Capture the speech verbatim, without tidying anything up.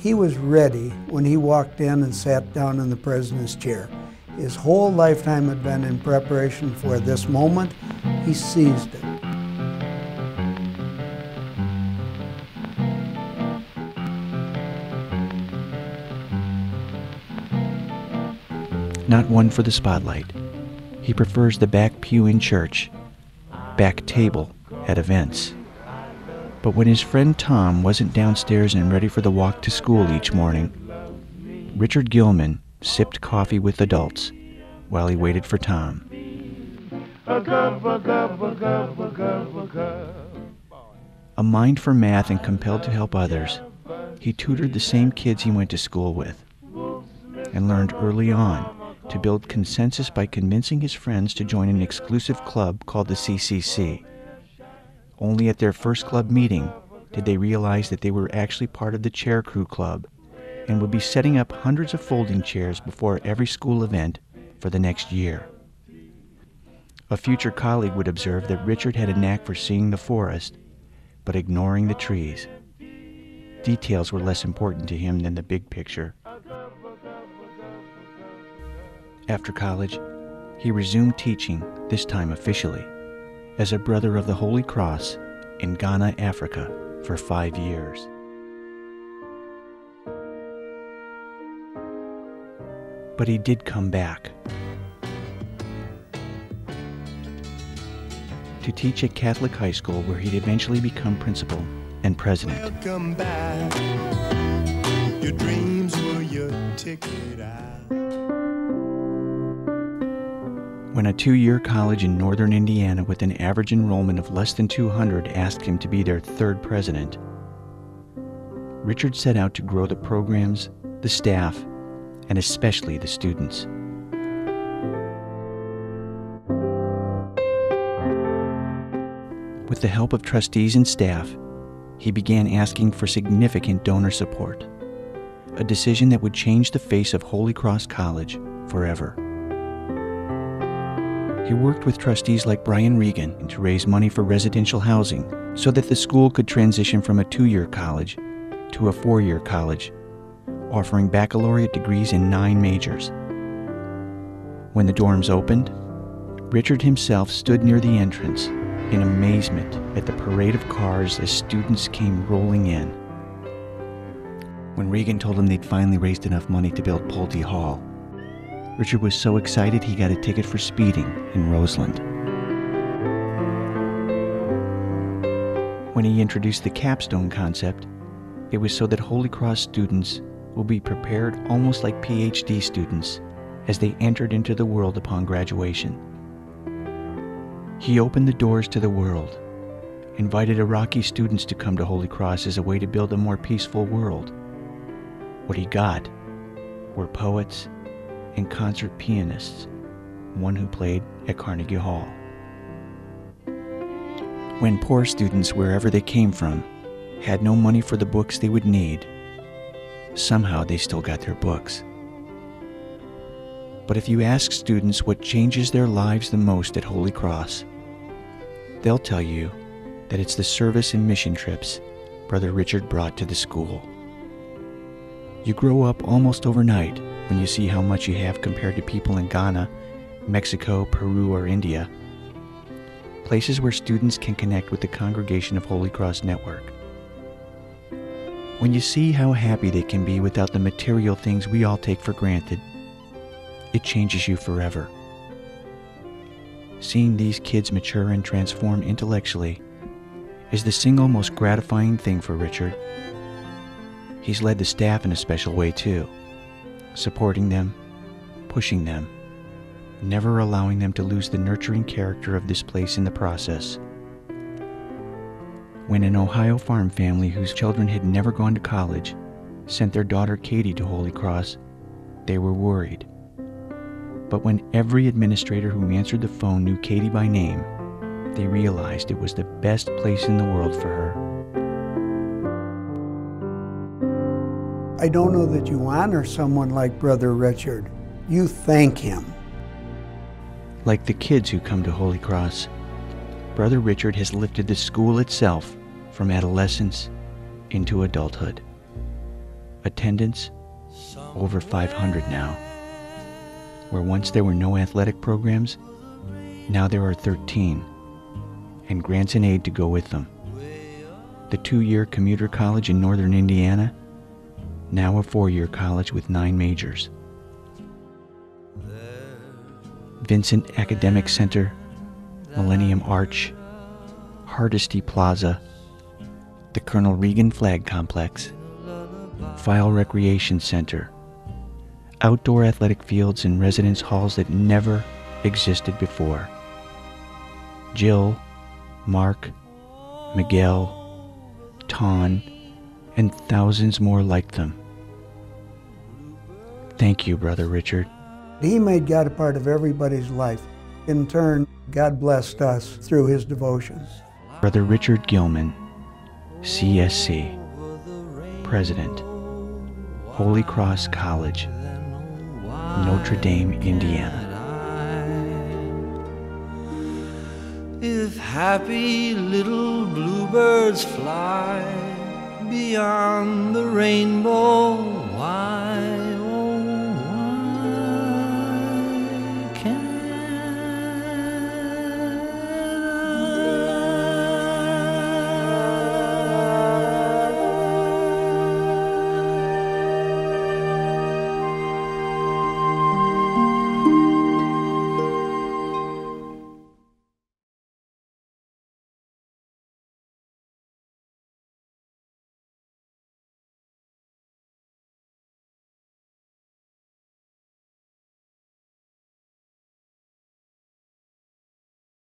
He was ready when he walked in and sat down in the president's chair. His whole lifetime had been in preparation for this moment. He seized it. Not one for the spotlight. He prefers the back pew in church, back table at events. But when his friend Tom wasn't downstairs and ready for the walk to school each morning, Richard Gilman sipped coffee with adults while he waited for Tom. A mind for math and compelled to help others, he tutored the same kids he went to school with and learned early on to build consensus by convincing his friends to join an exclusive club called the C C C. Only at their first club meeting did they realize that they were actually part of the Chair Crew Club and would be setting up hundreds of folding chairs before every school event for the next year. A future colleague would observe that Richard had a knack for seeing the forest, but ignoring the trees. Details were less important to him than the big picture. After college, he resumed teaching, this time officially, as a Brother of the Holy Cross in Ghana, Africa, for five years. But he did come back to teach at Catholic high school, where he'd eventually become principal and president. Welcome back. Your dreams were your ticket out. When a two-year college in northern Indiana with an average enrollment of less than two hundred asked him to be their third president, Richard set out to grow the programs, the staff, and especially the students. With the help of trustees and staff, he began asking for significant donor support, a decision that would change the face of Holy Cross College forever. He worked with trustees like Brian Regan to raise money for residential housing so that the school could transition from a two-year college to a four-year college, offering baccalaureate degrees in nine majors. When the dorms opened, Richard himself stood near the entrance in amazement at the parade of cars as students came rolling in. When Regan told him they'd finally raised enough money to build Pulte Hall, Richard was so excited he got a ticket for speeding in Roseland. When he introduced the capstone concept, it was so that Holy Cross students will be prepared almost like P H D students as they entered into the world upon graduation. He opened the doors to the world, invited Iraqi students to come to Holy Cross as a way to build a more peaceful world. What he got were poets and concert pianists, one who played at Carnegie Hall. When poor students, wherever they came from, had no money for the books they would need, somehow they still got their books. But if you ask students what changes their lives the most at Holy Cross, they'll tell you that it's the service and mission trips Brother Richard brought to the school. You grow up almost overnight when you see how much you have compared to people in Ghana, Mexico, Peru, or India, places where students can connect with the congregation of Holy Cross Network. When you see how happy they can be without the material things we all take for granted, it changes you forever. Seeing these kids mature and transform intellectually is the single most gratifying thing for Richard. He's led the staff in a special way too, supporting them, pushing them, never allowing them to lose the nurturing character of this place in the process. When an Ohio farm family whose children had never gone to college sent their daughter Katie to Holy Cross, they were worried. But when every administrator who answered the phone knew Katie by name, they realized it was the best place in the world for her. I don't know that you honor someone like Brother Richard. You thank him. Like the kids who come to Holy Cross, Brother Richard has lifted the school itself from adolescence into adulthood. Attendance, over five hundred now. Where once there were no athletic programs, now there are thirteen, and grants and aid to go with them. The two-year commuter college in northern Indiana, now a four-year college with nine majors. Vincent Academic Center, Millennium Arch, Hardesty Plaza, the Colonel Reagan Flag Complex, File Recreation Center, outdoor athletic fields and residence halls that never existed before. Jill, Mark, Miguel, Ton, and thousands more like them. Thank you, Brother Richard. He made God a part of everybody's life. In turn, God blessed us through his devotions. Brother Richard Gilman, C S C, President, Holy Cross College, Notre Dame, Indiana. If happy little bluebirds fly beyond the rainbow, why